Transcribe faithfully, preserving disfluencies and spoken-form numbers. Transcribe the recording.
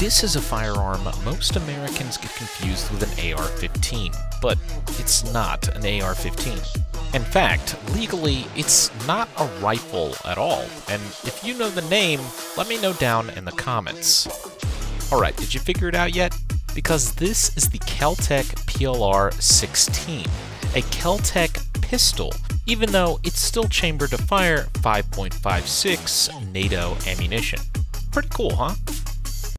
This is a firearm most Americans get confused with an A R fifteen, but it's not an A R fifteen. In fact, legally, it's not a rifle at all, and if you know the name, let me know down in the comments. Alright, did you figure it out yet? Because this is the Kel-Tec P L R sixteen, a Kel-Tec pistol, even though it's still chambered to fire five point five six NATO ammunition. Pretty cool, huh?